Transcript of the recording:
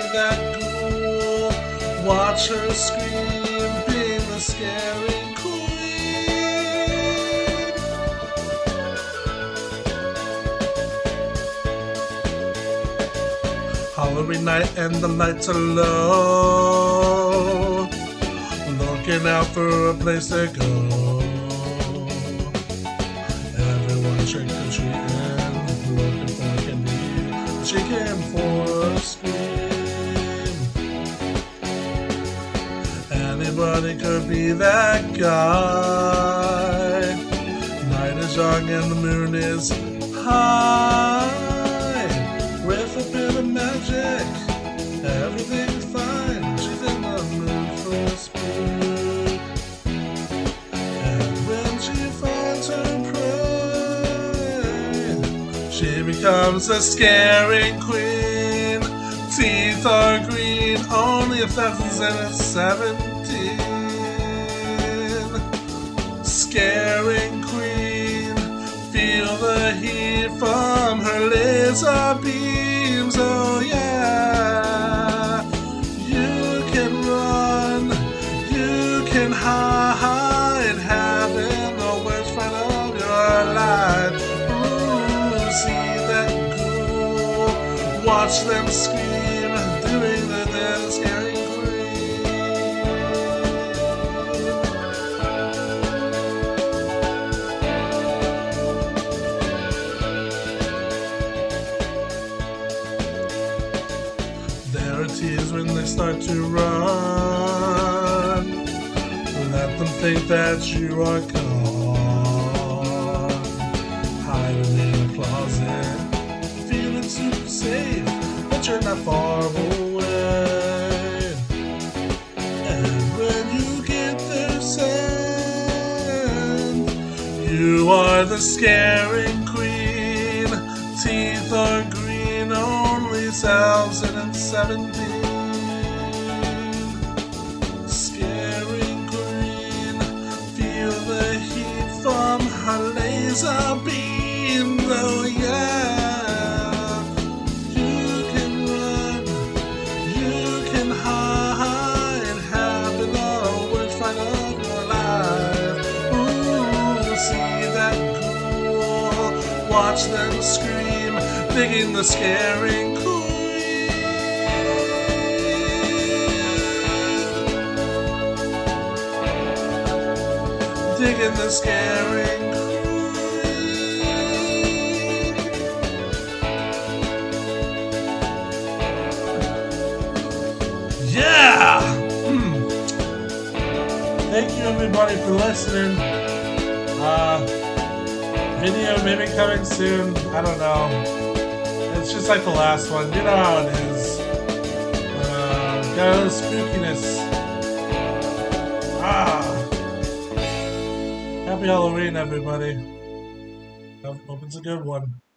that ghoul. Watch her scream, being the scary queen. Halloween night and the lights are low, looking out for a place to go. Everyone's trick-or-treating, looking for candy, shaking for a scream. Anybody could be that guy. Night is young and the moon is high. With a bit of magic, everything's fine. She's in the mood for a spook. And when she finds her prey, she becomes a scary queen. Teeth are green, only 1,017. Scaring queen, feel the heat from her laser beams. Oh yeah, you can run, you can hide, having the worst fright of your life. Ooh, see that ghoul, watch them scream, doing the scary queen. There are tears when they start to run. Let them think that you are gone. Hiding in a closet, feeling super safe, but you're not far away. And when you get there, send, you are the scaring queen. Teeth are green, only 1,017. Scaring queen, feel the heat from her laser beams. Oh yeah, you can run, you can hide, having the worst fright of your life. Ooh, see that ghoul, watch them scream, digging the scaring queen. Digging the scaring queen. Yeah! Thank you everybody for listening. Video maybe coming soon. I don't know. It's just like the last one. You know how it is. Got a little spookiness. Happy Halloween, everybody. Hope it's a good one.